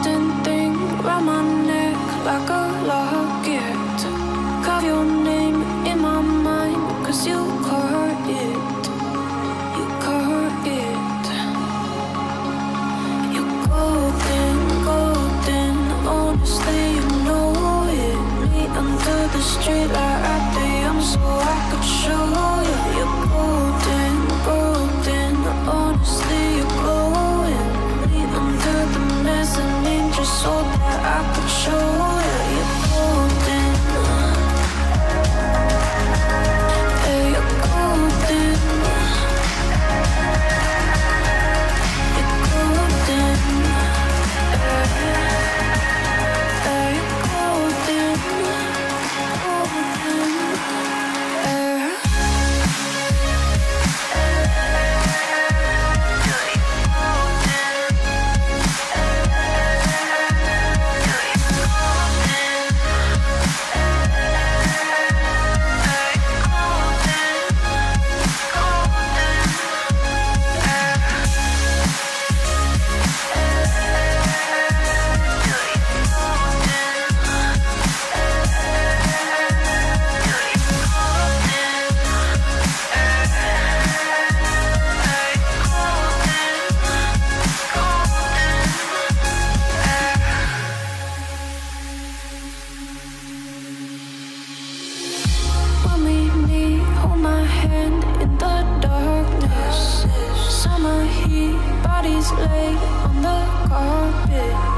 golden thing round my neck like a locket. Carve your name in my mind, 'cause you caught it. You caught it. You're golden, golden. Honestly, you know it. Meet under the streetlight at the so I could show you. You're golden, golden. Honestly, you're glowing. Meet under the mezzanine just so that I could show you. You're golden. Yeah, you're golden. You're golden. Yeah, you're golden. Golden. When we meet, hold my hand in the darkness. Summer heat, bodies lay on the carpet.